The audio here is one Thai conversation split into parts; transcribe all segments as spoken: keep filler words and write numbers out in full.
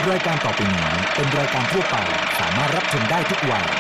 รายการต่อไปนี้เป็นรายการทั่วไปสามารถรับชมได้ทุกวัย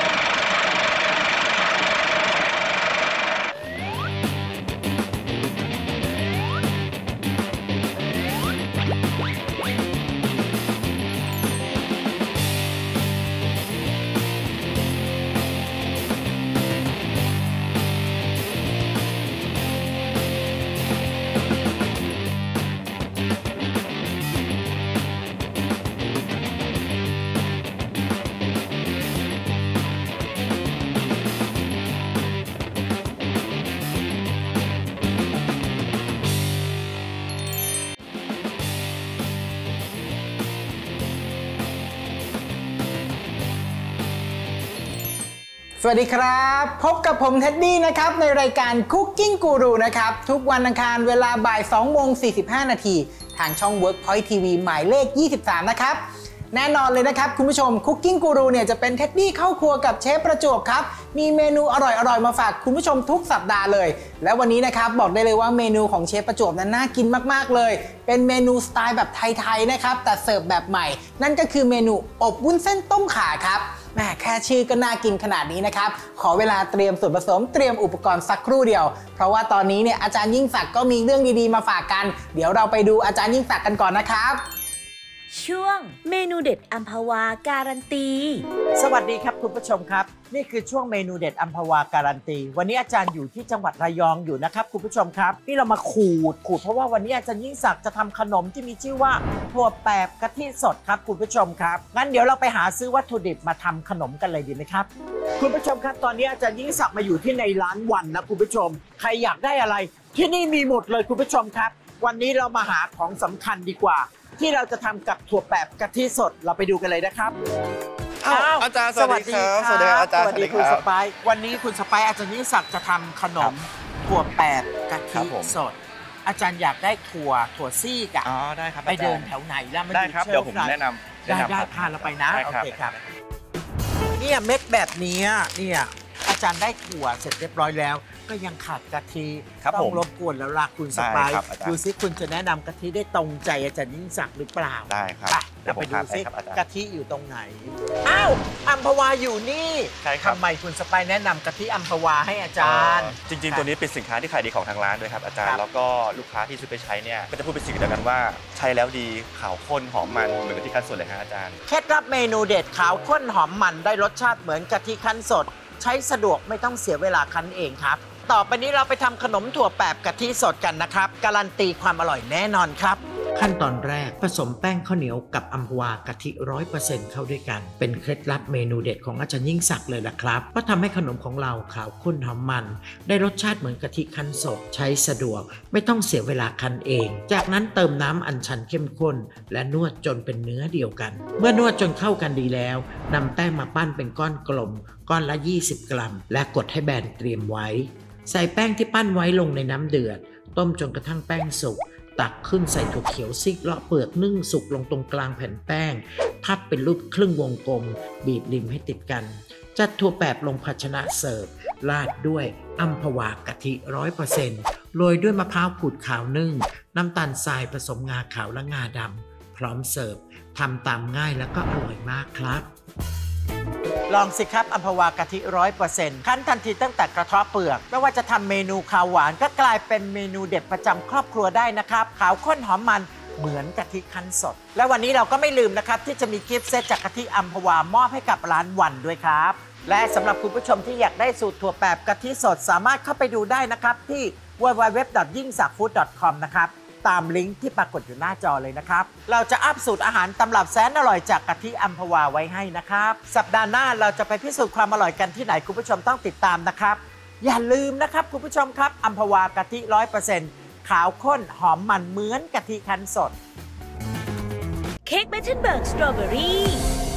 สวัสดีครับพบกับผมเท็ดดี้นะครับในรายการ Cooking Guru นะครับทุกวันอังคารเวลาบ่ายสองโมงสี่สิบห้านาทีทางช่อง Workpoint ที วี หมายเลขยี่สิบสามนะครับแน่นอนเลยนะครับคุณผู้ชม Cooking Guru เนี่ยจะเป็นเท็ดดี้เข้าครัวกับเชฟประจวบครับมีเมนูอร่อยๆมาฝากคุณผู้ชมทุกสัปดาห์เลยและวันนี้นะครับบอกได้เลยว่าเมนูของเชฟประจวบนั้นน่ากินมากๆเลยเป็นเมนูสไตล์แบบไทยๆนะครับแต่เสิร์ฟแบบใหม่นั่นก็คือเมนูอบวุ้นเส้นต้มข่าครับแม่แค่ชื่อก็น่ากินขนาดนี้นะครับขอเวลาเตรียมส่วนผสมเตรียมอุปกรณ์สักครู่เดียวเพราะว่าตอนนี้เนี่ยอาจารย์ยิ่งศักดิ์ก็มีเรื่องดีๆมาฝากกันเดี๋ยวเราไปดูอาจารย์ยิ่งศักดิ์กันก่อนนะครับช่วงเมนูเด็ดอัมพวาการันตีสวัสดีครับคุณผู้ชมครับนี่คือช่วงเมนูเด็ดอัมพวาการันตีวันนี้อาจารย์อยู่ที่จังหวัดระยองอยู่นะครับคุณผู้ชมครับนี่เรามาขูดขูดเพราะว่าวันนี้อาจารย์ยิ่งศักดิ์จะทำขนมที่มีชื่อว่าถั่วแปบกะทิสดครับคุณผู้ชมครับงั้นเดี๋ยวเราไปหาซื้อวัตถุดิบมาทำขนมกันเลยดีไหมครับคุณผู้ชมครับตอนนี้อาจารย์ยิ่งศักดิ์มาอยู่ที่ในร้านวันนะคุณผู้ชมใครอยากได้อะไรที่นี่มีหมดเลยคุณผู้ชมครับวันนี้เรามาหาของสำคัญดีกว่าที่เราจะทำกับถั่วแปบกะทิสดเราไปดูกันเลยนะครับอ้าวอาจารย์สวัสดีครับสวัสดีครับอาจารย์สวัสดีคุณสไปซ์วันนี้คุณสไปซ์อาจารย์ยิ่งศักดิ์จะทำขนมถั่วแปบกะทิสดอาจารย์อยากได้ถั่วถั่วซีกอะอ๋อได้ครับไปเดินแถวไหนแล้วได้ครับเดี๋ยวผมแนะนำได้ได้พาเราไปนะโอเคครับเนี่ยเม็ดแบบนี้เนี่ยอาจารย์ได้ถั่วเสร็จเรียบร้อยแล้วก็ยังขาดกะทิต้องรบกวนแล้วล่ะคุณสไปซ์ดูซิคุณจะแนะนำกะทิได้ตรงใจอาจารย์ยิ่งศักดิ์หรือเปล่าได้ครับเดี๋ยวไปดูซิกะทิอยู่ตรงไหนอ้าวอัมพวาอยู่นี่ทำไมคุณสไปซ์แนะนำกะทิอัมพวาให้อาจารย์จริงๆตัวนี้เป็นสินค้าที่ขายดีของทางร้านด้วยครับอาจารย์แล้วก็ลูกค้าที่ซื้อไปใช้เนี่ยก็จะพูดเป็นสิ่งเดียวกันว่าใช้แล้วดีขาวข้นหอมมันเหมือนกะทิคั้นสดเลยครับอาจารย์เคล็ดลับเมนูเด็ดขาวข้นหอมมันได้รสชาติเหมือนกะทิคั้นสดใช้สะดวกไม่ต้องเสียเวลาคั้นเองครับต่อไปนี้เราไปทำขนมถั่วแปบกะทิสดกันนะครับการันตีความอร่อยแน่นอนครับขั้นตอนแรกผสมแป้งข้าวเหนียวกับอัมพวากะทิ ร้อยเปอร์เซ็นต์ เข้าด้วยกันเป็นเคล็ดลับเมนูเด็ดของอาจารย์ยิ่งศักดิ์เลยล่ะครับเพราะทำให้ขนมของเราขาวข้นหอมมันได้รสชาติเหมือนกะทิคั้นสดใช้สะดวกไม่ต้องเสียเวลาคั้นเองจากนั้นเติมน้ำอัญชันเข้มข้นและนวดจนเป็นเนื้อเดียวกันเมื่อนวดจนเข้ากันดีแล้วนำแป้งมาปั้นเป็นก้อนกลมก้อนละยี่สิบกรัมและกดให้แบนเตรียมไว้ใส่แป้งที่ปั้นไว้ลงในน้ำเดือดต้มจนกระทั่งแป้งสุกตักขึ้นใส่ถั่วเขียวซีกเลาะเปลือกนึ่งสุกลงตรงกลางแผ่นแป้งพับเป็นรูปครึ่งวงกลมบีบริมให้ติดกันจัดถั่วแปบลงภาชนะเสิร์ฟราดด้วยอัมพวากะทิ ร้อยเปอร์เซ็นต์ โรยด้วยมะพร้าวขูดขาวนึ่งน้ำตาลทรายผสมงาขาวและงาดำพร้อมเสิร์ฟทำตามง่ายและก็อร่อยมากครับลองสิครับอัมพวากะทิ ร้อยเปอร์เซ็นต์ คั้นทันทีตั้งแต่กระเทาะเปลือกไม่ว่าจะทำเมนูข้าวหวานก็กลายเป็นเมนูเด็ดประจำครอบครัวได้นะครับขาวข้นหอมมันเหมือนกะทิคั้นสดและวันนี้เราก็ไม่ลืมนะครับที่จะมีกิฟต์เซตจากกะทิอัมพวามอบให้กับร้านวันด้วยครับและสำหรับคุณผู้ชมที่อยากได้สูตรถั่วแปบกะทิสดสามารถเข้าไปดูได้นะครับที่ ดับเบิลยู ดับเบิลยู ดับเบิลยู ดอท ยิ่งศักดิ์ ฟู้ด ดอท คอม นะครับตามลิงก์ที่ปรากฏอยู่หน้าจอเลยนะครับเราจะอัพสูตรอาหารตำรับแสนอร่อยจากกะทิอัมพวาไว้ให้นะครับสัปดาห์หน้าเราจะไปพิสูจน์ความอร่อยกันที่ไหนคุณผู้ชมต้องติดตามนะครับอย่าลืมนะครับคุณผู้ชมครับอัมพวากะทิ ร้อยเปอร์เซ็นต์ ขาวข้นหอมมันเหมือนกะทิคั้นสดเค้กเบทเทนเบิร์กสตรอเบอรี่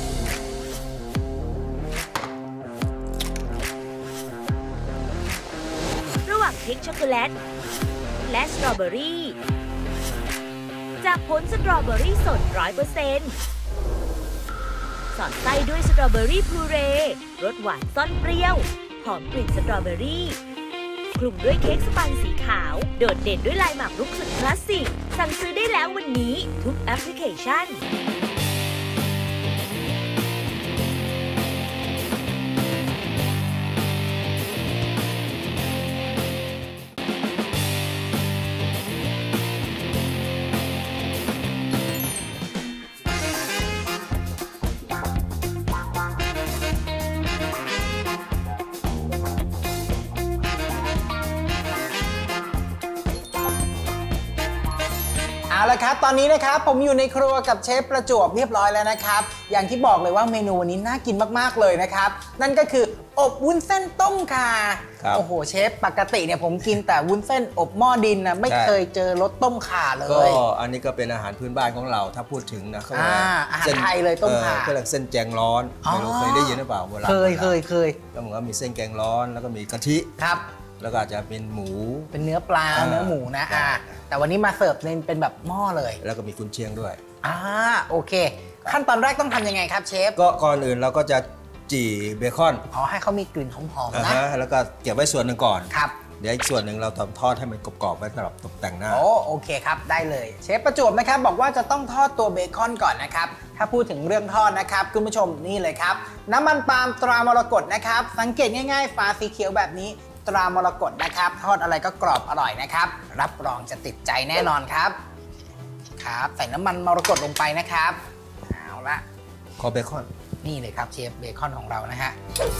ระหว่างเค้กช็อกโกแลตและสตรอเบอรี่จากผลสตรอเบอรี่สด ร้อยเปอร์เซ็นต์ สอดไส้ด้วยสตรอเบอรี่พูเรรสหวานซ่อนเปรี้ยวหอมกลิ่นสตรอเบอรี่คลุมด้วยเค้กสปันสีขาวโดดเด่นด้วยลายหมากรุกสุดคลาสสิกสั่งซื้อได้แล้ววันนี้ทุกแอปพลิเคชันครับตอนนี้นะครับผมอยู่ในครัวกับเชฟประจวบเรียบร้อยแล้วนะครับอย่างที่บอกเลยว่าเมนูวันนี้น่ากินมากๆเลยนะครับนั่นก็คืออบวุ้นเส้นต้มข่าโอ้โหเชฟปกติเนี่ยผมกินแต่วุ้นเส้นอบหม้อดินนะไม่เคยเจอรสต้มข่าเลยก็อันนี้ก็เป็นอาหารพื้นบ้านของเราถ้าพูดถึงนะเขาบอกอาหารไทยเลยต้มข่าก็เรียกเส้นแกงร้อนไม่รู้เคยได้ยินหรือเปล่าเวลาเคยเคยเคยก็เหมือนกับมีเส้นแกงร้อนแล้วก็มีกะทิครับแล้วก็อาจจะเป็นหมูเป็นเนื้อปลาเนื้อหมูนะอ่าแต่วันนี้มาเสิร์ฟเป็นแบบหม้อเลยแล้วก็มีกุนเชียงด้วยอ่าโอเคขั้นตอนแรกต้องทำยังไงครับเชฟก็ก่อนอื่นเราก็จะจี่เบคอนอ๋อให้เขามีกลิ่นหอมๆนะแล้วก็เก็บไว้ส่วนหนึ่งก่อนครับเดี๋ยวอีกส่วนหนึ่งเราทำทอดให้มันกรอบๆไว้สำหรับตกแต่งหน้าโอ้โอเคครับได้เลยเชฟประจวบนะครับบอกว่าจะต้องทอดตัวเบคอนก่อนนะครับถ้าพูดถึงเรื่องทอดนะครับคุณผู้ชมนี่เลยครับน้ำมันปาล์มตรามรกตนะครับสังเกตง่ายๆฝาสีเขียวแบบนี้ตรามรกตนะครับทอดอะไรก็กรอบอร่อยนะครับรับรองจะติดใจแน่นอนครับครับใส่น้ำมันมรกตลงไปนะครับเอาละขอเบคอนนี่เลยครับเชฟเบคอนของเรานะฮะ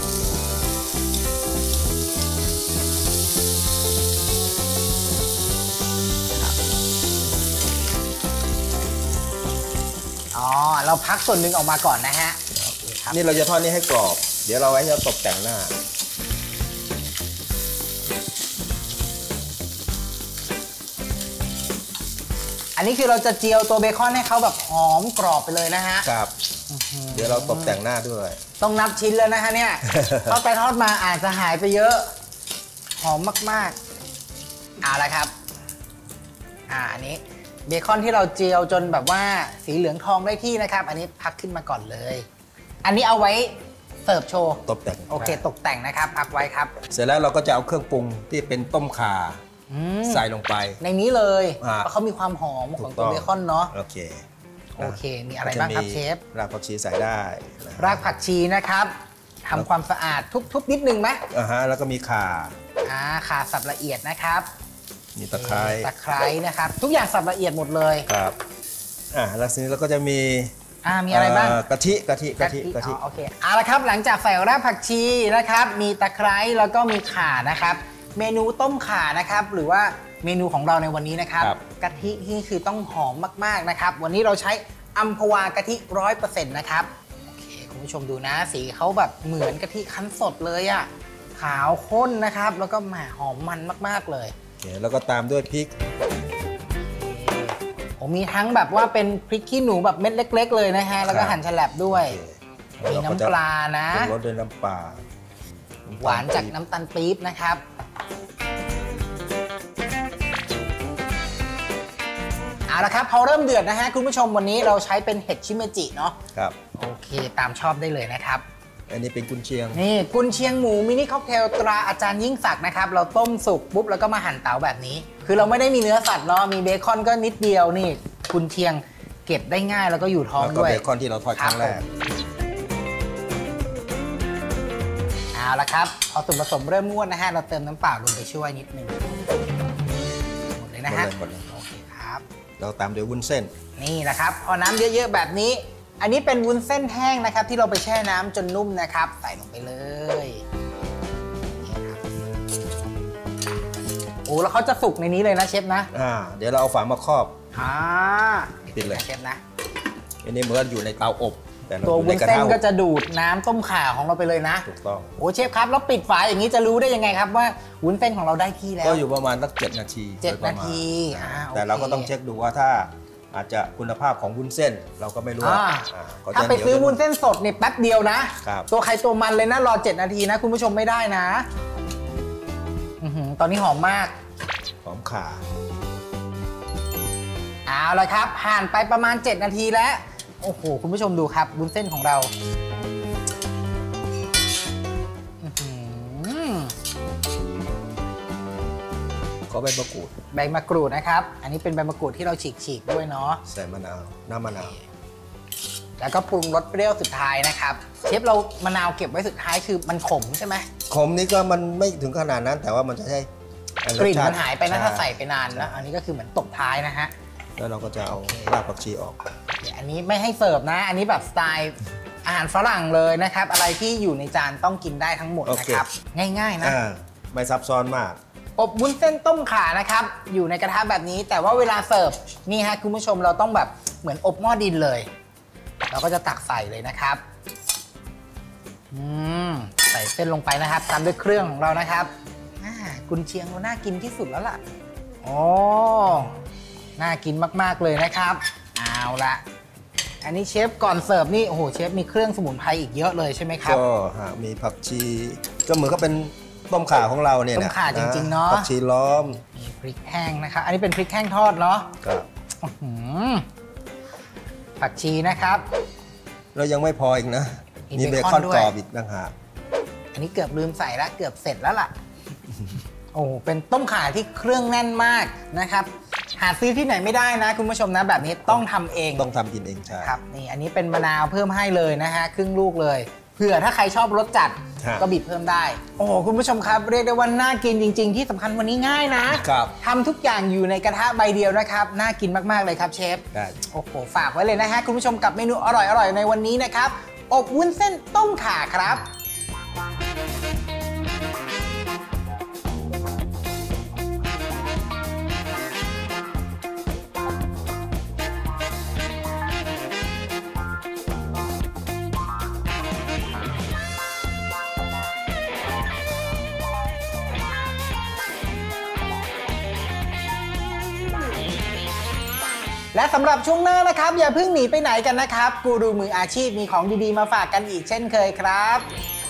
อ๋อเราพักส่วนหนึ่งออกมาก่อนนะฮะนี่เราจะทอดนี้ให้กรอบเดี๋ยวเราไว้จะตกแต่งหน้าอันนี้คือเราจะเจียวตัวเบคอนให้เขาแบบหอมกรอบไปเลยนะฮะครับเดี๋ยวเราตกแต่งหน้าด้วยต้องนับชิ้นแล้วนะฮะเนี่ยทอดไปทอดมาอาจจะหายไปเยอะหอมมากๆเอาละครับอ่าอันนี้เบคอนที่เราเจียวจนแบบว่าสีเหลืองทองได้ที่นะครับอันนี้พักขึ้นมาก่อนเลยอันนี้เอาไว้เสิร์ฟโชว์ตกแต่งโอเคตกแต่งนะครับพักไว้ครับเสร็จแล้วเราก็จะเอาเครื่องปรุงที่เป็นต้มข่าใส่ลงไปในนี้เลยเพราะเขามีความหอมของตัวเบคอนเนาะโอเคโอเคมีอะไรบ้างครับเชฟรากผักชีใส่ได้รากผักชีนะครับทำความสะอาดทุบๆนิดนึงไหมอ่าฮะแล้วก็มีข่าอ่าข่าสับละเอียดนะครับมีตะไคร้ตะไคร้นะครับทุกอย่างสับละเอียดหมดเลยครับอ่าแล้วทีนี้เราก็จะมีอ่ามีอะไรบ้างกะทิกะทิกะทิกะทิโอเคเอาละครับหลังจากใส่รากผักชีนะครับมีตะไคร้แล้วก็มีข่านะครับเมนูต้มข่านะครับหรือว่าเมนูของเราในวันนี้นะครับกะทิที่คือต้องหอมมากๆนะครับวันนี้เราใช้อัมพวากะทิร้อยเปอร์เซ็นต์นะครับโอเคคุณผู้ชมดูนะสีเขาแบบเหมือนกะทิคั้นสดเลยอะขาวข้นนะครับแล้วก็แหมหอมมันมากๆเลยโอเคแล้วก็ตามด้วยพริกผมมีทั้งแบบว่าเป็นพริกขี้หนูแบบเม็ดเล็กๆเลยนะฮะแล้วก็หั่นฉลับด้วยมีน้ำปลานะรสด้วยน้ำปลาหวานจากน้ำตาลปี๊บนะครับเอาละครับพอเริ่มเดือดนะฮะคุณผู้ชมวันนี้เราใช้เป็นเห็ดชิเมจิเนาะครับโอเคตามชอบได้เลยนะครับอันนี้เป็นกุนเชียงนี่กุนเชียงหมูมินิค็อกเทลตราอาจารย์ยิ่งศักดิ์นะครับเราต้มสุกปุ๊บแล้วก็มาหั่นเต๋าแบบนี้คือเราไม่ได้มีเนื้อสัตว์เนาะมีเบคอนก็นิดเดียวนี่กุนเชียงเก็บได้ง่ายแล้วก็อยู่ท้องด้วยแล้วก็เบคอนที่เราทอดครั้งแรกเอาละครับพอส่วนผสมเริ่มงวดนะฮะเราเติมน้ำเปล่าลงไปช่วยนิดนึงหมดเลยนะฮะหมดเลยโอเคครับเราตามด้วยวุ้นเส้นนี่แหละครับพอน้ำเยอะๆแบบนี้อันนี้เป็นวุ้นเส้นแห้งนะครับที่เราไปแช่น้ำจนนุ่มนะครับใส่ลงไปเลยโอ้แล้วเขาจะสุกในนี้เลยนะเชฟนะอ่าเดี๋ยวเราเอาฝามาครอบอ่าปิดเลยเชฟนะอันนี้เหมือนอยู่ในเตาอบแต่ตัววุ้นเส้นก็จะดูดน้ำต้มข่าของเราไปเลยนะถูกต้องโอ้เชฟครับแล้วปิดฝาอย่างนี้จะรู้ได้ยังไงครับว่าวุ้นเส้นของเราได้ที่แล้วก็อยู่ประมาณสักเจ็ดนาทีเจ็ดนาทีแต่เราก็ต้องเช็คดูว่าถ้าอาจจะคุณภาพของวุ้นเส้นเราก็ไม่รู้ถ้าไปซื้อวุ้นเส้นสดนี่แป๊บเดียวนะตัวใครตัวมันเลยนะรอเจ็ดนาทีนะคุณผู้ชมไม่ได้นะตอนนี้หอมมากหอมข่าเอาละครับผ่านไปประมาณเจ็ดนาทีแล้วโอ้โหคุณผู้ชมดูครับวุ้นเส้นของเราก็ใบมะกรูดใบมะกรูดนะครับอันนี้เป็นใบมะกรูดที่เราฉีกๆด้วยเนาะใส่มะนาวน้ำมะนาวแล้วก็ปรุงรสเปรี้ยวสุดท้ายนะครับเชฟเรามะนาวเก็บไว้สุดท้ายคือมันขมใช่ไหมขมนี่ก็มันไม่ถึงขนาดนั้นแต่ว่ามันจะให้กลิ่นมันหายไปนะถ้าใส่ไปนานนะอันนี้ก็คือเหมือนตบท้ายนะฮะแล้วเราก็จะเอารากผักชีออกอันนี้ไม่ให้เสิร์ฟนะอันนี้แบบสไตล์อาหารฝรั่งเลยนะครับอะไรที่อยู่ในจานต้องกินได้ทั้งหมดนะครับง่ายๆนะไม่ซับซ้อนมากอบวุ้นเส้นต้มข่านะครับอยู่ในกระทะแบบนี้แต่ว่าเวลาเสิร์ฟนี่ฮะคุณผู้ชมเราต้องแบบเหมือนอบหม้อดินเลยเราก็จะตักใส่เลยนะครับอืมใส่เส้นลงไปนะครับตามด้วยเครื่องของเรานะครับกุนเชียงเราน่ากินที่สุดแล้วล่ะโอ้น่ากินมากๆเลยนะครับเอาละอันนี้เชฟก่อนเสิร์ฟนี่โอ้โหเชฟมีเครื่องสมุนไพรอีกเยอะเลยใช่ไหมครับก็มีผักชีก็เหมือนก็เป็นต้มข่าของเราเนี่ยนะต้มข่าจริงๆเนาะผักชีล้อมมีพริกแห้งนะครับอันนี้เป็นพริกแห้งทอดเนาะครับผักชีนะครับแล้วยังไม่พออีกนะมีเบคอนกรอบอีกต่างหากอันนี้เกือบลืมใส่แล้วเกือบเสร็จแล้วล่ะโอ้เป็นต้มข่าที่เครื่องแน่นมากนะครับหาซื้อที่ไหนไม่ได้นะคุณผู้ชมนะแบบนี้ต้องทำเองต้องทำกินเองใช่ครับนี่อันนี้เป็นมะนาวเพิ่มให้เลยนะฮะครึ่งลูกเลยเผื่อถ้าใครชอบรสจัดก็บีบเพิ่มได้โอ้คุณผู้ชมครับเรียกได้ว่าน่ากินจริงๆที่สำคัญวันนี้ง่ายนะครับทำทุกอย่างอยู่ในกระทะใบเดียวนะครับน่ากินมากๆเลยครับเชฟโอ้โหฝากไว้เลยนะฮะคุณผู้ชมกับเมนูอร่อยๆในวันนี้นะครับอบวุ้นเส้นต้มข่าครับและสำหรับช่วงหน้านะครับอย่าเพิ่งหนีไปไหนกันนะครับกูรูมืออาชีพมีของดีๆมาฝากกันอีกเช่นเคยครับ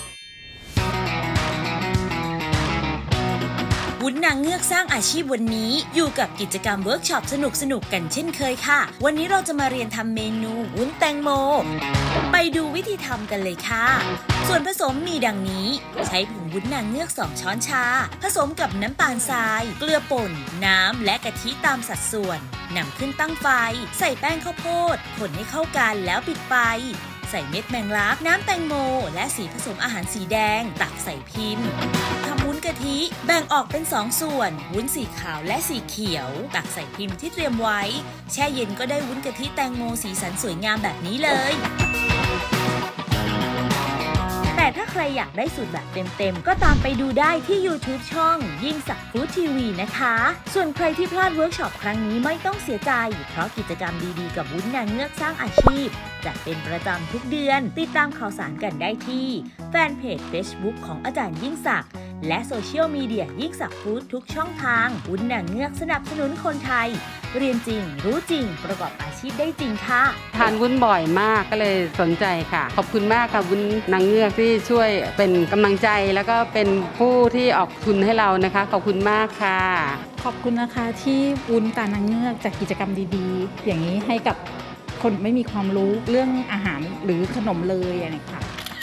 วุ้นนางเงือกสร้างอาชีพวันนี้อยู่กับกิจกรรมเวิร์กช็อปสนุกๆกันเช่นเคยค่ะวันนี้เราจะมาเรียนทำเมนูวุ้นแตงโมไปดูวิธีทำกันเลยค่ะส่วนผสมมีดังนี้ใช้ผงวุ้นนางเงือกสองช้อนชาผสมกับน้ำตาลทรายเกลือป่นน้ำและกะทิตามสัดส่วนนำขึ้นตั้งไฟใส่แป้งข้าวโพดคนให้เข้ากันแล้วปิดไฟใส่เม็ดแมงลักน้ำแตงโมและสีผสมอาหารสีแดงตักใส่พิมพ์ทำวุ้นกะทิแบ่งออกเป็นสองส่วนวุ้นสีขาวและสีเขียวตักใส่พิมพ์ที่เตรียมไว้แช่เย็นก็ได้วุ้นกะทิแตงโมสีสันสวยงามแบบนี้เลยแต่ถ้าใครอยากได้สูตรแบบเต็มๆก็ตามไปดูได้ที่ YouTube ช่องยิ่งศักดิ์ฟู้ดทีวีนะคะส่วนใครที่พลาดเวิร์กช็อปครั้งนี้ไม่ต้องเสียใจเพราะกิจกรรมดีๆกับวุ้นนางเงือกสร้างอาชีพจัดเป็นประจำทุกเดือนติดตามข่าวสารกันได้ที่แฟนเพจ Facebook ของอาจารย์ยิ่งศักดิ์และโซเชียลมีเดียยิ่งศักดิ์ฟู้ดทุกช่องทางวุ้นนางเงือกสนับสนุนคนไทยเรียนจริงรู้จริงประกอบอาชีพได้จริงค่ะทานวุ้นบ่อยมากก็เลยสนใจค่ะขอบคุณมากค่ะวุ้นนางเงือกที่ช่วยเป็นกำลังใจแล้วก็เป็นผู้ที่ออกทุนให้เรานะคะขอบคุณมากค่ะขอบคุณนะคะที่วุ้นตานางเงือกจัดกิจกรรมดีๆอย่างนี้ให้กับคนไม่มีความรู้เรื่องอาหารหรือขนมเลยอะไรค่ะ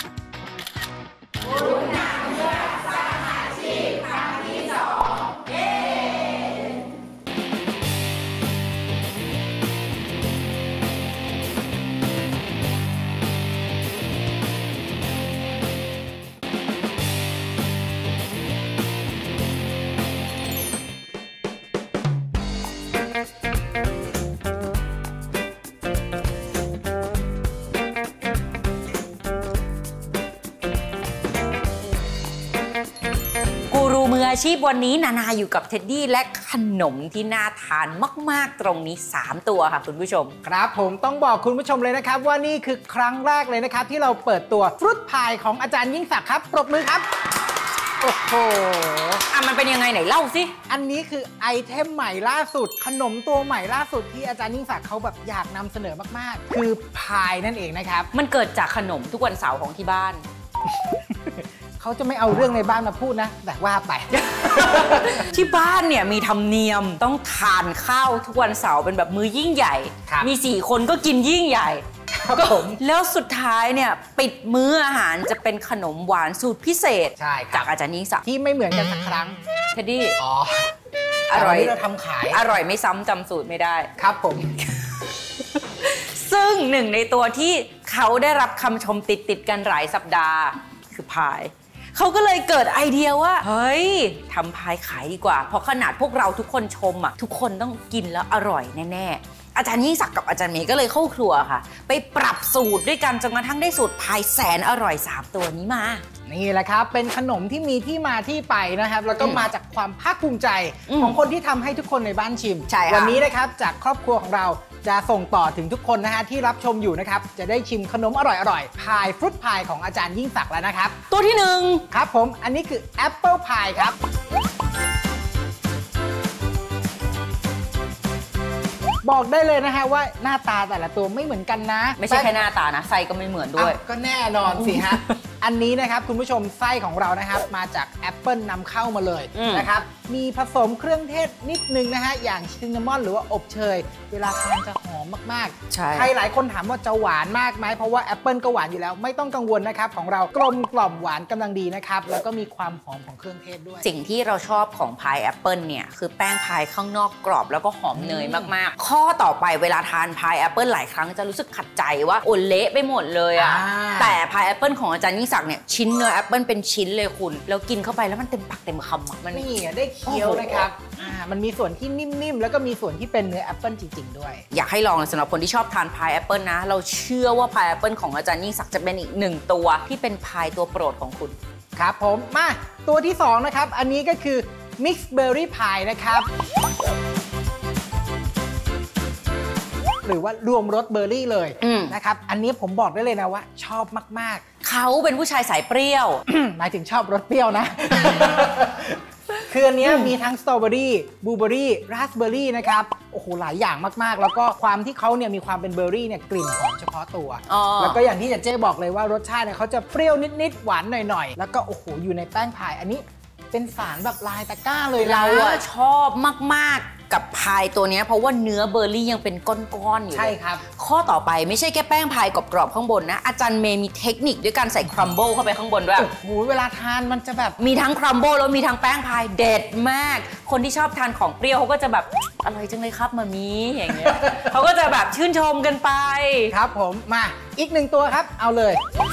อาชีพวันนี้นานาอยู่กับเท็ดดี้และขนมที่น่าทานมากๆตรงนี้สามตัวค่ะคุณผู้ชมครับผมต้องบอกคุณผู้ชมเลยนะครับว่านี่คือครั้งแรกเลยนะครับที่เราเปิดตัวฟรุตพายของอาจารย์ยิ่งศักดิ์ครับปรบมือครับโอ้โหอ่ะมันเป็นยังไงไหนเล่าสิอันนี้คือไอเทมใหม่ล่าสุดขนมตัวใหม่ล่าสุดที่อาจารย์ยิ่งศักดิ์เขาแบบอยากนำเสนอมากๆคือพายนั่นเองนะครับมันเกิดจากขนมทุกวันเสาร์ของที่บ้านเขาจะไม่เอาเรื่องในบ้านมาพูดนะแต่ว่าไปที่บ้านเนี่ยมีธรรมเนียมต้องทานข้าวทุกวันเสาร์เป็นแบบมื้อยิ่งใหญ่มีสี่คนก็กินยิ่งใหญ่ครับผมแล้วสุดท้ายเนี่ยปิดมื้ออาหารจะเป็นขนมหวานสูตรพิเศษจากอาจารย์ยิ่งศักดิ์ที่ไม่เหมือนกันสักครั้งเท็ดดี้อ๋ออร่อยเราทำขายอร่อยไม่ซ้ำจำสูตรไม่ได้ครับผมซึ่งหนึ่งในตัวที่เขาได้รับคำชมติดติดกันหลายสัปดาห์คือพายเขาก็เลยเกิดไอเดียว่าเฮ้ยทำพายขายดีกว่าเพราะขนาดพวกเราทุกคนชมอ่ะทุกคนต้องกินแล้วอร่อยแน่ๆอาจารย์ยิ่งศักดิ์กับอาจารย์เมย์ก็เลยเข้าครัวค่ะไปปรับสูตรด้วยกันจนกระทั่งได้สูตรพายแสนอร่อยสามตัวนี้มานี่แหละครับเป็นขนมที่มีที่มาที่ไปนะครับแล้วก็มาจากความภาคภูมิใจของคนที่ทำให้ทุกคนในบ้านชิมวันนี้นะครับจากครอบครัวของเราจะส่งต่อถึงทุกคนนะฮะที่รับชมอยู่นะครับจะได้ชิมขนมอร่อยๆพายฟรุตพายของอาจารย์ยิ่งศักดิ์แล้วนะครับตัวที่หนึ่งครับผมอันนี้คือแอปเปิลพายครับบอกได้เลยนะฮะว่าหน้าตาแต่ละตัวไม่เหมือนกันนะไม่ใช่แค่หน้าตานะไส้ก็ไม่เหมือนด้วยก็แน่นอนสิฮะ อันนี้นะครับคุณผู้ชมไส้ของเรานะครับมาจากแอปเปิลนำเข้ามาเลยนะครับมีผสมเครื่องเทศนิดนึงนะฮะอย่างซินนามอนหรือว่าอบเชยเวลาทานจะหอมมากๆใครหลายคนถามว่าจะหวานมากไหมเพราะว่าแอปเปิลก็หวานอยู่แล้วไม่ต้องกังวลนะครับของเรากลมกล่อมหวานกำลังดีนะครับแล้วก็มีความหอมของเครื่องเทศด้วยสิ่งที่เราชอบของพายแอปเปิลเนี่ยคือแป้งพายข้างนอกกรอบแล้วก็หอมเนยมากๆข้อต่อไปเวลาทานพายแอปเปิลหลายครั้งจะรู้สึกขัดใจว่าโอเละไปหมดเลยอะแต่พายแอปเปิลของอาจารย์ยิ่งศักดิ์เนี่ยชิ้นเนื้อแอปเปิลเป็นชิ้นเลยคุณแล้วกินเข้าไปแล้วมันเต็มปากเต็มคำมันนี่ได้เคี้ยวนะครับมันมีส่วนที่นิ่มๆแล้วก็มีส่วนที่เป็นเนื้อแอปเปิลจริงๆด้วยอยากให้ลองสำหรับคนที่ชอบทานพายแอปเปิลนะเราเชื่อว่าพายแอปเปิลของอาจารย์ยิ่งศักดิ์จะเป็นอีกหนึ่งตัวที่เป็นพายตัวโปรดของคุณครับผมมาตัวที่สองนะครับอันนี้ก็คือมิกซ์เบอร์รี่พายนะครับหรือว่ารวมรสเบอร์รี่เลยนะครับอันนี้ผมบอกได้เลยนะว่าชอบมากๆเขาเป็นผู้ชายสายเปรี้ยวหมายถึงชอบรสเปรี้ยวนะ คืออันนี้มีทั้งสตรอเบอรี่บลูเบอรี่ราสเบอรี่นะครับโอ้โหหลายอย่างมากๆแล้วก็ความที่เขาเนี่ยมีความเป็นเบอร์รี่เนี่ยกลิ่นหอมเฉพาะตัวแล้วก็อย่างที่เจ๊บอกเลยว่ารสชาติเนี่ยเขาจะเปรี้ยวนิดๆหวานหน่อยๆแล้วก็โอ้โหอยู่ในแป้งพายอันนี้เป็นสารแบบลายตะกร้าเลยเราอะชอบมากๆกับพายตัวนี้เพราะว่าเนื้อเบอร์รี่ยังเป็นก้อนๆอยู่ใช่ครับข้อต่อไปไม่ใช่แค่แป้งพายกรอบๆข้างบนนะอาจารย์เมย์มีเทคนิคด้วยการใส่ครัมเบิลเข้าไปข้างบนด้วยโอ้โหเวลาทานมันจะแบบมีทั้งครัมเบิลแล้วมีทั้งแป้งพายเด็ดมากคนที่ชอบทานของเปรี้ยวเขาก็จะแบบอร่อยจังเลยครับมามีอย่างเงี้ยเขาก็จะแบบชื่นชมกันไปครับผมมาอีกหนึ่งตัวครับเอาเลย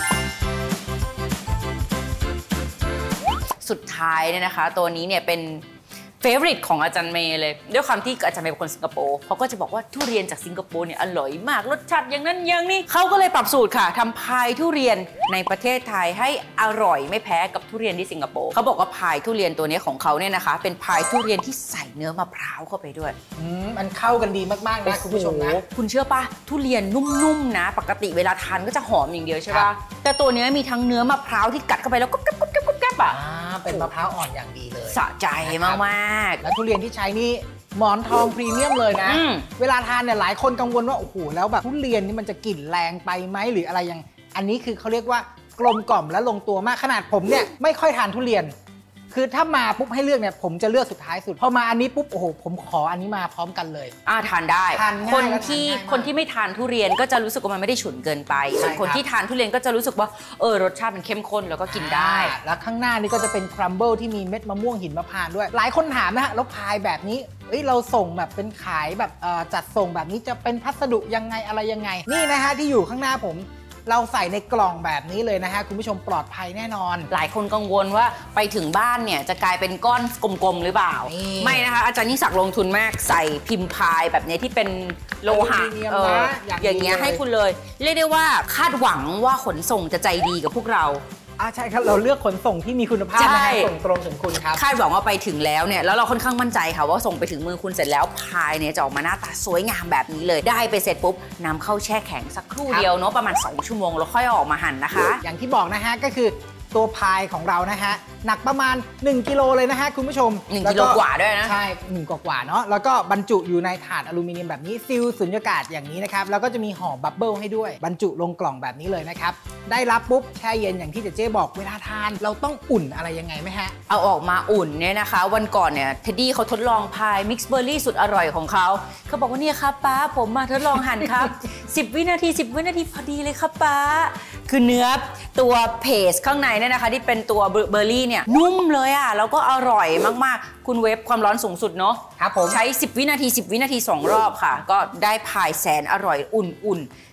สุดท้ายเนี่ยนะคะตัวนี้เนี่ยเป็นเฟเวอริตของอาจารย์เมย์เลยด้วยความที่อาจารย์เมย์เป็นคนสิงคโปร์เขาก็จะบอกว่าทุเรียนจากสิงคโปร์เนี่ยอร่อยมากรสชาติอย่างนั้นอย่างนี้เขาก็เลยปรับสูตรค่ะทำพายทุเรียนในประเทศไทยให้อร่อยไม่แพ้กับทุเรียนที่สิงคโปร์เขาบอกว่าพายทุเรียนตัวนี้ของเขาเนี่ยนะคะเป็นพายทุเรียนที่ใส่เนื้อมะพร้าวเข้าไปด้วยอืมมันเข้ากันดีมากๆนะคุณผู้ชมนะคุณเชื่อปะทุเรียนนุ่มๆนะปกติเวลาทานก็จะหอมอย่างเดียวใช่ปะแต่ตัวนี้มีทั้งเนื้อมะพร้าวที่กัดเข้าไปแล้วก็กรุบๆๆๆอ่ะเป็นมะพร้าวอ่อนอย่างดีเลยสะใจมากๆแล้วทุเรียนที่ใช้นี่หมอนทองพรีเมียมเลยนะเวลาทานเนี่ยหลายคนกังวลว่าโอ้โหแล้วแบบทุเรียนนี่มันจะกลิ่นแรงไปไหมหรืออะไรยังอันนี้คือเขาเรียกว่ากลมกล่อมและลงตัวมากขนาดผมเนี่ยไม่ค่อยทานทุเรียนคือถ้ามาปุ๊บให้เลือกเนี่ยผมจะเลือกสุดท้ายสุดพอมาอันนี้ปุ๊บโอ้โหผมขออันนี้มาพร้อมกันเลยอ่าทานได้คนที่คนที่ไม่ทานทุเรียนก็จะรู้สึกว่ามันไม่ได้ฉุนเกินไปส่วนคนที่ทานทุเรียนก็จะรู้สึกว่าเออรสชาติมันเข้มข้นแล้วก็กินได้แล้วข้างหน้านี่ก็จะเป็นครัมเบิลที่มีเม็ดมะม่วงหินมะพร้าวด้วยหลายคนถามนะฮะแล้วพายแบบนี้เอ้ยเราส่งแบบเป็นขายแบบจัดส่งแบบนี้จะเป็นพัสดุยังไงอะไรยังไงนี่นะฮะที่อยู่ข้างหน้าผมเราใส่ในกล่องแบบนี้เลยนะฮะคุณผู้ชมปลอดภัยแน่นอนหลายคนกังวลว่าไปถึงบ้านเนี่ยจะกลายเป็นก้อนกลมๆหรือเปล่าไม่นะคะอาจารย์ยิ่งศักดิ์ลงทุนมากใส่พิมพ์พายแบบนี้ที่เป็นโลหะเอออย่างเงี้ยให้คุณเลยเรียกได้ว่าคาดหวังว่าขนส่งจะใจดีกับพวกเราอ่าใช่ครับเราเลือกขนส่งที่มีคุณภาพนะส่งตรงถึงคุณครับคาดหวังว่าไปถึงแล้วเนี่ยแล้วเราค่อนข้างมั่นใจค่ะว่าส่งไปถึงมือคุณเสร็จแล้วพายเนี่ยจะออกมาหน้าตาสวยงามแบบนี้เลยได้ไปเสร็จปุ๊บนำเข้าแช่แข็งสักครู่เดียวเนาะประมาณสองชั่วโมงแล้วค่อยออกมาหั่นนะคะอย่างที่บอกนะฮะก็คือตัวพายของเรานะฮะหนักประมาณหนึ่งกิโลเลยนะฮะคุณผู้ชมหนึ่งกิโลกว่าด้วยนะใช่หนึ่งกว่าๆเนาะแล้วก็บรรจุอยู่ในถาดอลูมิเนียมแบบนี้ซีลสุญญากาศอย่างนี้นะครับแล้วก็จะมีห่อบับเบิ้ลให้ด้วยบรรจุลงกล่องแบบนี้เลยนะครับได้รับปุ๊บแช่เย็นอย่างที่เจ๊บอกเวลาทานเราต้องอุ่นอะไรยังไงไหมฮะเอาออกมาอุ่นเนี่ยนะคะวันก่อนเนี่ยเท็ดดี้เขาทดลองพายมิกซ์เบอร์รี่สุดอร่อยของเขาเขาบอกว่าเนี่ยครับป้าผมมาทดลองหั่นครับสิบวินาทีสิบวินาทีพอดีเลยครับป้าคือเนื้อตัวเพสข้างในเนี่ยนะคะที่เป็นตัวเบอร์รี่เนี่ยนุ่มเลยอ่ะแล้วก็อร่อยมากๆคุณเวฟความร้อนสูงสุดเนาะครับผมใช้สิบวินาทีสิบวินาทีสองรอบค่ะก็ได้พายแสนอร่อยอุ่นๆ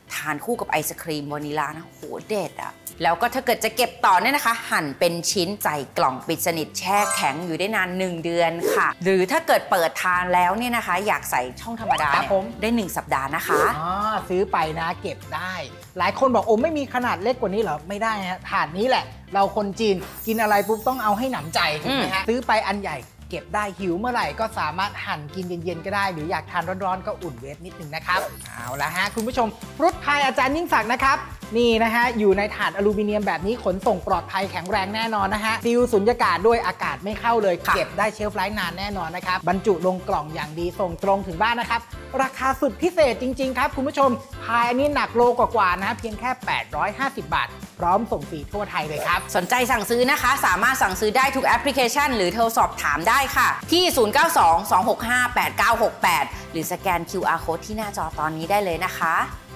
ทานคู่กับไอศครีมวานิลานะโหเด็ดอะแล้วก็ถ้าเกิดจะเก็บต่อเนี่ยนะคะหั่นเป็นชิ้นใส่กล่องปิดสนิทแช่แข็งอยู่ได้นานหนึ่งเดือนค่ะหรือถ้าเกิดเปิดทานแล้วเนี่ยนะคะอยากใส่ช่องธรรมดาเนี่ยได้หนึ่งสัปดาห์นะคะอ๋อซื้อไปนะเก็บได้หลายคนบอกโอ้ไม่มีขนาดเล็กกว่านี้เหรอไม่ได้ฮะถาดนี้แหละเราคนจีนกินอะไรปุ๊บต้องเอาให้หนำใจถูกไหมฮะซื้อไปอันใหญ่เก็บได้หิวเมื่อไหร่ก็สามารถหั่นกินเย็นๆก็ได้หรืออยากทานร้อนๆก็อุ่นเวฟนิดนึงนะครับเอาละฮะคุณผู้ชมฟรุตพายอาจารย์ยิ่งศักดิ์นะครับนี่นะฮะอยู่ในถาดอลูมิเนียมแบบนี้ขนส่งปลอดภัยแข็งแรงแน่นอนนะฮะซีลสุญญากาศด้วยอากาศไม่เข้าเลยเก็บได้เชลฟ์ไลฟ์นานแน่นอนนะครับบรรจุลงกล่องอย่างดีส่งตรงถึงบ้านนะครับราคาสุดพิเศษจริงๆครับคุณผู้ชมพายอันนี้หนักโลกว่าๆนะเพียงแค่แปดร้อยห้าสิบบาทพร้อมส่งฟรีทั่วไทยเลยครับสนใจสั่งซื้อนะคะสามารถสั่งซื้อได้ทุกแอปพลิเคชันหรือโทรสอบถามได้ค่ะที่ศูนย์ เก้า สอง สอง หก ห้า แปด เก้า หก แปดหรือสแกน คิว อาร์ Code ที่หน้าจอตอนนี้ได้เลยนะคะ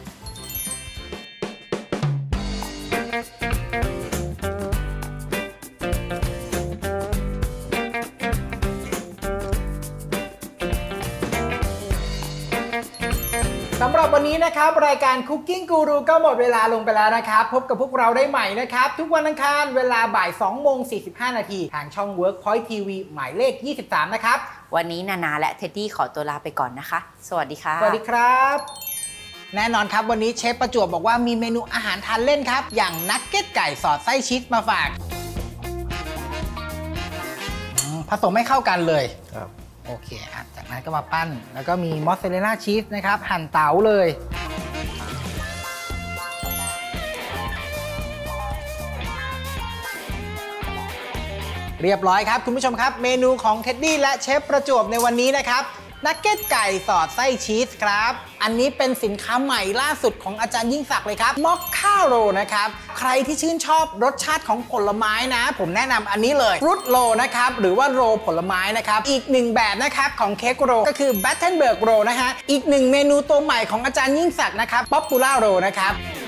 สำหรับวันนี้นะครับรายการ Cooking Guru ก็หมดเวลาลงไปแล้วนะครับพบกับพวกเราได้ใหม่นะครับทุกวันอังคารเวลาบ่ายสองโมงสี่สิบห้านาทีทางช่อง Workpoint ที วี หมายเลขยี่สิบสามนะครับวันนี้นานาและเท็ดดี้ขอตัวลาไปก่อนนะคะสวัสดีค่ะสวัสดีครับแน่นอนครับวันนี้เชฟประจวบบอกว่ามีเมนูอาหารทานเล่นครับอย่างนักเก็ตไก่สอดไส้ชีสมาฝากผสมให้เข้ากันเลยครับโอเคจากนั้นก็มาปั้นแล้วก็มีมอสซาเรลล่าชีสนะครับหั่นเต๋าเลยเรียบร้อยครับคุณผู้ชมครับเมนูของเท็ดดี้และเชฟประจวบในวันนี้นะครับนักเก็ตไก่สอดไส้ชีสครับอันนี้เป็นสินค้าใหม่ล่าสุดของอาจารย์ยิ่งศักดิ์เลยครับมอคค่าโรนะครับใครที่ชื่นชอบรสชาติของผลไม้นะผมแนะนำอันนี้เลยฟรุตโรนะครับหรือว่าโรผลไม้นะครับอีกหนึ่งแบบนะครับของเค้กโรก็คือแบตเทนเบิร์กโรนะฮะอีกหนึ่งเมนูตัวใหม่ของอาจารย์ยิ่งศักดิ์นะครับป๊อปปูล่าโรนะครับ